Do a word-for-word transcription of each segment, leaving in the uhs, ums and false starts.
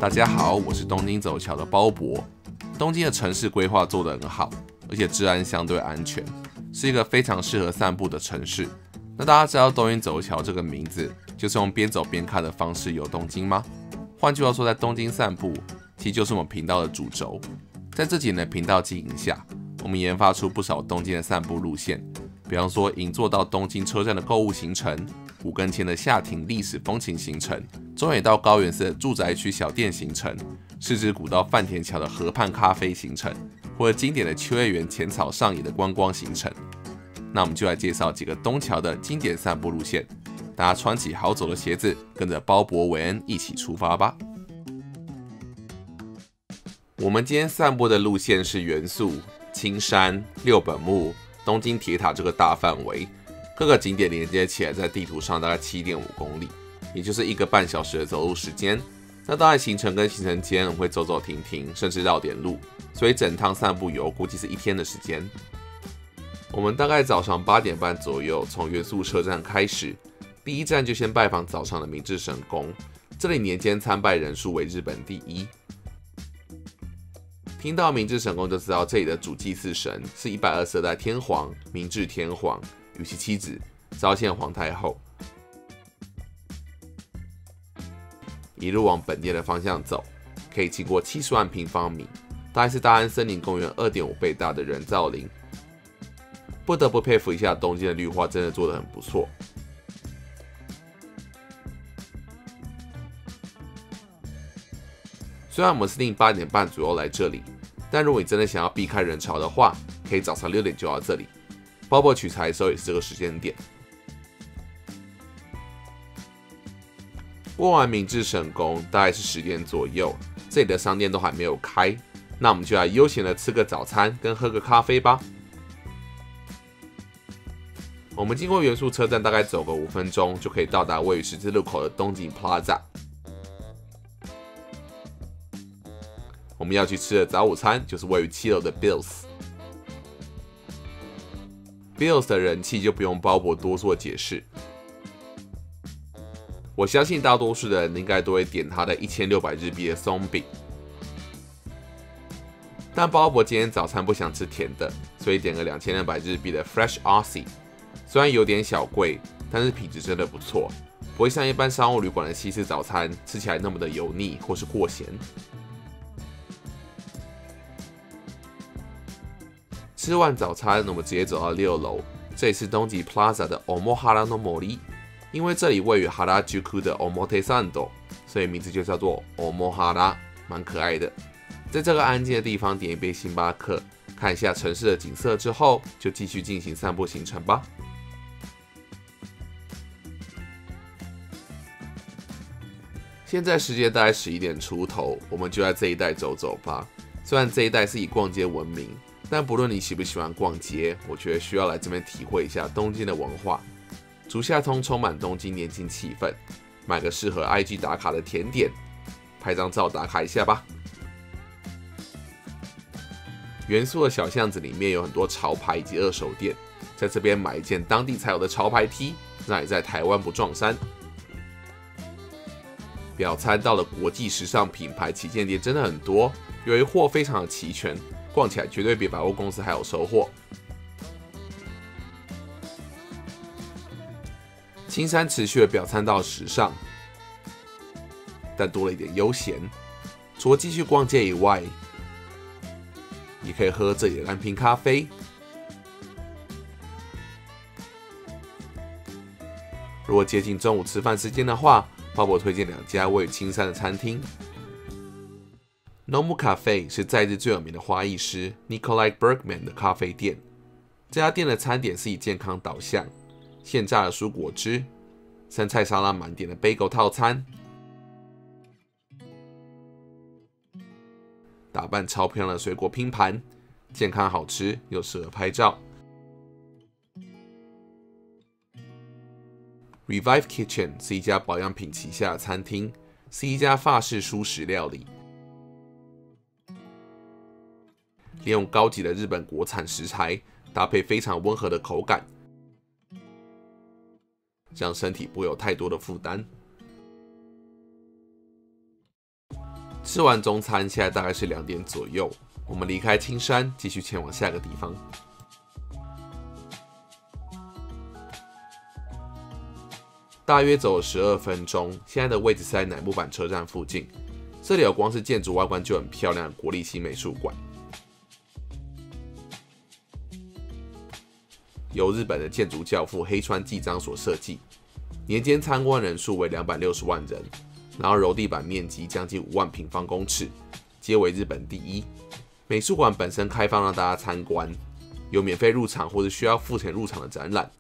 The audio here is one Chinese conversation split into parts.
大家好，我是东京走桥的包博。东京的城市规划做得很好，而且治安相对安全，是一个非常适合散步的城市。那大家知道东京走桥这个名字就是用边走边看的方式游东京吗？换句话说，在东京散步其实就是我们频道的主轴。在这几年的频道经营下，我们研发出不少东京的散步路线，比方说银座到东京车站的购物行程，五根签的下町历史风情行程，中野到高圆寺的住宅区小店行程，世之谷到饭田桥的河畔咖啡行程，或者经典的秋叶原浅草上野的观光行程。那我们就来介绍几个东桥的经典散步路线，大家穿起好走的鞋子，跟着包博韦恩一起出发吧。我们今天散步的路线是元素、青山、六本木、东京铁塔这个大范围，各个景点连接起来，在地图上大概 七点五公里，也就是一个半小时的走路时间。那当然行程跟行程间我们会走走停停，甚至绕点路，所以整趟散步游估计是一天的时间。我们大概早上八点半左右从元素车站开始，第一站就先拜访早上的明治神宫，这里年间参拜人数为日本第一。听到明治神宫就知道这里的主祭祀神是一百二十二代天皇明治天皇与其妻子昭宪皇太后。一路往本店的方向走，可以经过七十万平方米，大概是大安森林公园 二点五 倍大的人造林。不得不佩服一下东京的绿化，真的做得很不错。虽然我们是定八点半左右来这里，但如果你真的想要避开人潮的话，可以早上六点就到这里。包博取材的时候也是这个时间点。逛完明治神宫大概是十点左右，这里的商店都还没有开，那我们就来悠闲的吃个早餐跟喝个咖啡吧。我们经过元素车站，大概走个五分钟就可以到达位于十字路口的东京 Plaza。我们要去吃的早午餐就是位于七楼的 Bills。Bills 的人气就不用包博多做解释，我相信大多数的人应该都会点它的一千六百日币的松饼。但包博今天早餐不想吃甜的，所以点个两千两百日币的 Fresh Aussie。虽然有点小贵，但是品质真的不错，不会像一般商务旅馆的西式早餐吃起来那么的油腻或是过咸。吃完早餐，我们直接走到六楼，这里是东京 Plaza 的 Omohara no Mori。因为这里位于 Harajuku 的 Omotesando， 所以名字就叫做 Omohara， 蛮可爱的。在这个安静的地方点一杯星巴克，看一下城市的景色之后，就继续进行散步行程吧。现在时间大概十一点出头，我们就在这一带走走吧。虽然这一带是以逛街闻名，但不论你喜不喜欢逛街，我觉得需要来这边体会一下东京的文化。竹下通充满东京年轻气氛，买个适合 I G 打卡的甜点，拍张照打卡一下吧。元素的小巷子里面有很多潮牌以及二手店，在这边买一件当地才有的潮牌 T， 让你在台湾不撞衫。表参到了国际时尚品牌旗舰店真的很多，由于货非常的齐全，逛起来绝对比百货公司还有收获。青山持续的表参到时尚，但多了一点悠闲。除了继续逛街以外，也可以喝这里的蓝瓶咖啡。如果接近中午吃饭时间的话，包博推荐两家位于青山的餐厅。Nomu Cafe 是在日最有名的花艺师 Nikolai Bergman 的咖啡店。这家店的餐点是以健康导向，现榨的蔬果汁、生菜沙拉满点的 bagel 套餐，打扮超漂亮的水果拼盘，健康好吃又适合拍照。Revive Kitchen 是一家保养品旗下的餐厅，是一家法式蔬食料理，利用高级的日本国产食材，搭配非常温和的口感，让身体不会有太多的负担。 吃完中餐，现在大概是两点左右，我们离开青山，继续前往下个地方。大约走了十二分钟，现在的位置是在乃木坂车站附近。这里有光是建筑外观就很漂亮的国立新美术馆，由日本的建筑教父黑川纪章所设计，年间参观人数为两百六十万人，然后柔地板面积将近五万平方公尺，皆为日本第一。美术馆本身开放让大家参观，有免费入场或是需要付钱入场的展览。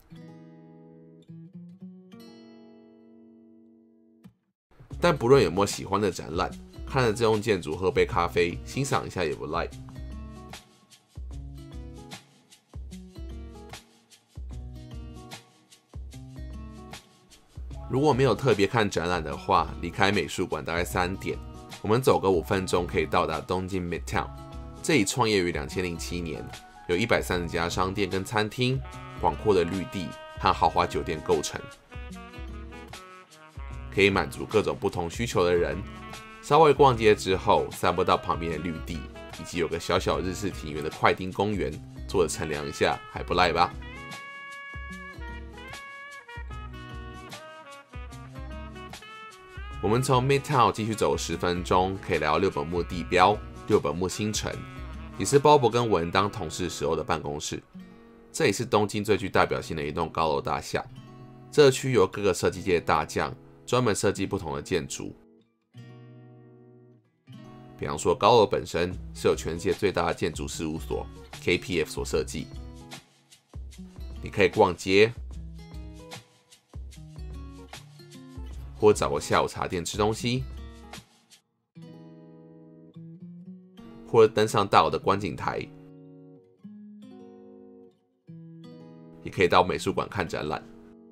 但不论有没有喜欢的展览，看着这栋建筑喝杯咖啡，欣赏一下也不赖。如果没有特别看展览的话，离开美术馆大概三点，我们走个五分钟可以到达东京 Midtown。这里创业于两千零七年，有一百三十家商店跟餐厅，广阔的绿地和豪华酒店构成。可以满足各种不同需求的人。稍微逛街之后，散步到旁边的绿地，以及有个小小日式庭园的快町公园，坐着乘凉一下，还不赖吧？我们从 Midtown 继续走十分钟，可以来到六本木地标六本木新城，也是鲍勃跟文当同事时候的办公室。这也是东京最具代表性的一栋高楼大厦。这区由各个设计界的大将专门设计不同的建筑，比方说高楼本身是由全世界最大的建筑事务所 K P F 所设计。你可以逛街，或找个下午茶店吃东西，或者登上大楼的观景台，也可以到美术馆看展览。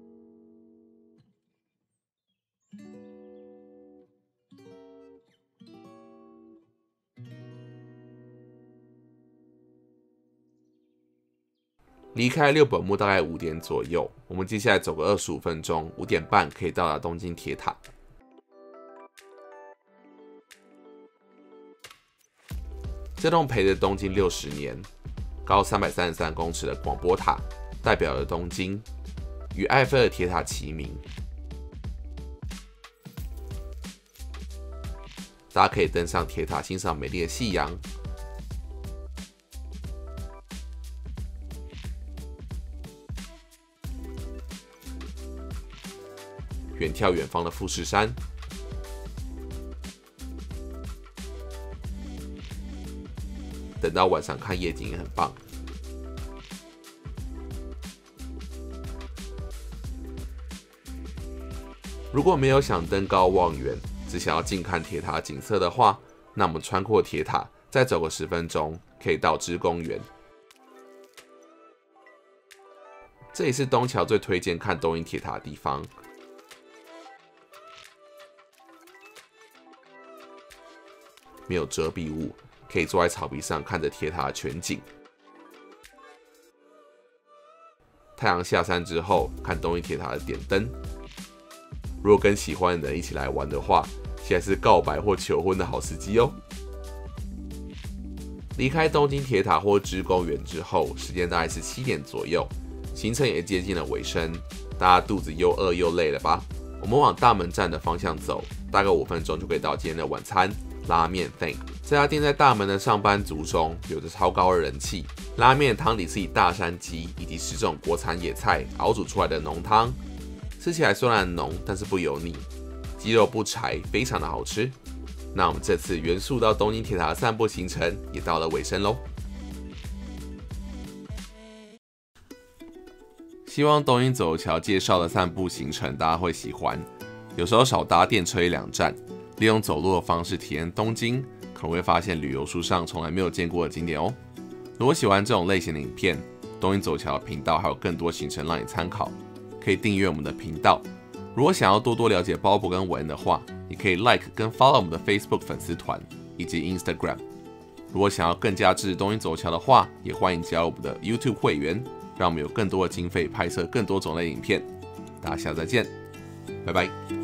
离开六本木大概五点左右，我们接下来走个二十五分钟，五点半可以到达东京铁塔。这栋陪着东京六十年、高三百三十三公尺的广播塔，代表了东京，与埃菲尔铁塔齐名。大家可以登上铁塔欣赏美丽的夕阳。远眺远方的富士山，等到晚上看夜景也很棒。如果没有想登高望远，只想要近看铁塔景色的话，那我们穿过铁塔，再走个十分钟，可以到芝公园。这也是东桥最推荐看东京铁塔的地方。没有遮蔽物，可以坐在草皮上看着铁塔的全景。太阳下山之后，看东京铁塔的点灯。如果跟喜欢的人一起来玩的话，现在是告白或求婚的好时机哦。离开东京铁塔或芝公园之后，时间大概是七点左右，行程也接近了尾声，大家肚子又饿又累了吧？我们往大门站的方向走，大概五分钟就可以到今天的晚餐。拉面 Thank 这家店在大门的上班族中有着超高的人气。拉面汤底是以大山鸡以及十种国产野菜熬煮出来的浓汤，吃起来虽然浓，但是不油腻，鸡肉不柴，非常的好吃。那我们这次元素到东京铁塔的散步行程也到了尾声喽。希望东京走桥介绍的散步行程大家会喜欢，有时候少搭电车一两站。利用走路的方式体验东京，可能会发现旅游书上从来没有见过的景点哦。如果喜欢这种类型的影片，东京走桥的频道还有更多行程让你参考，可以订阅我们的频道。如果想要多多了解鲍勃跟文的话，也可以 like 跟 follow 我们的 Facebook 粉丝团以及 Instagram。如果想要更加支持东京走桥的话，也欢迎加入我们的 YouTube 会员，让我们有更多的经费拍摄更多种类影片。大家下次再见，拜拜。